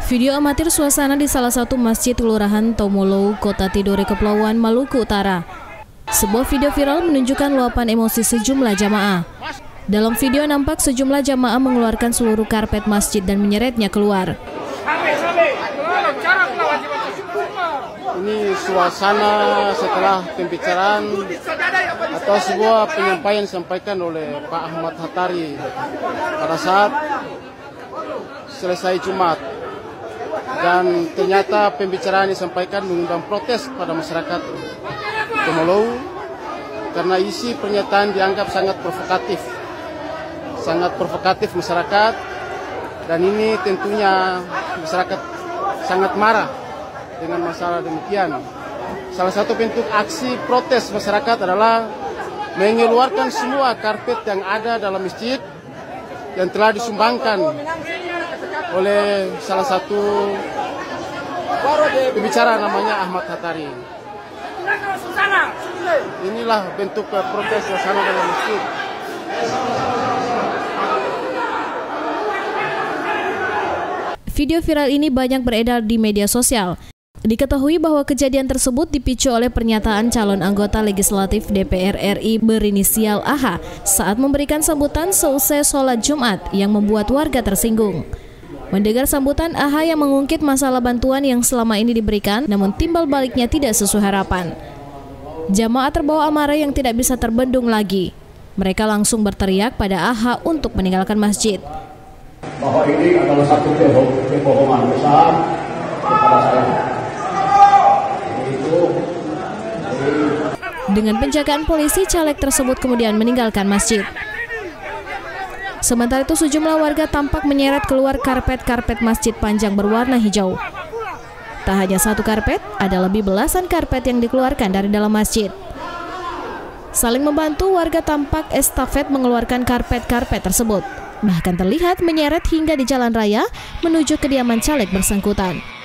Video amatir suasana di salah satu masjid Kelurahan Tomolo, Kota Tidore, Kepulauan Maluku Utara. Sebuah video viral menunjukkan luapan emosi sejumlah jamaah. Dalam video nampak sejumlah jamaah mengeluarkan seluruh karpet masjid dan menyeretnya keluar. Ini suasana setelah pembicaraan atau sebuah penyampaian disampaikan oleh Pak Ahmad Hattari pada saat selesai Jumat. Dan ternyata pembicaraan disampaikan mengundang protes pada masyarakat Tomolo karena isi pernyataan dianggap sangat provokatif masyarakat, dan ini tentunya masyarakat sangat marah dengan masalah demikian. Salah satu bentuk aksi protes masyarakat adalah mengeluarkan semua karpet yang ada dalam masjid yang telah disumbangkan oleh salah satu pembicara namanya Ahmad Hattari. Inilah bentuk protes suasana dalam masjid. Video viral ini banyak beredar di media sosial. Diketahui bahwa kejadian tersebut dipicu oleh pernyataan calon anggota legislatif DPR RI berinisial AH saat memberikan sambutan seusai sholat Jumat yang membuat warga tersinggung. Mendengar sambutan AH yang mengungkit masalah bantuan yang selama ini diberikan, namun timbal baliknya tidak sesuai harapan. Jamaah terbawa amarah yang tidak bisa terbendung lagi. Mereka langsung berteriak pada AH untuk meninggalkan masjid. Bahwa ini adalah satu kebohongan besar kepada saya. Dengan penjagaan polisi, caleg tersebut kemudian meninggalkan masjid. Sementara itu sejumlah warga tampak menyeret keluar karpet-karpet masjid panjang berwarna hijau. Tak hanya satu karpet, ada lebih belasan karpet yang dikeluarkan dari dalam masjid. Saling membantu, warga tampak estafet mengeluarkan karpet-karpet tersebut. Bahkan terlihat menyeret hingga di jalan raya menuju kediaman caleg bersangkutan.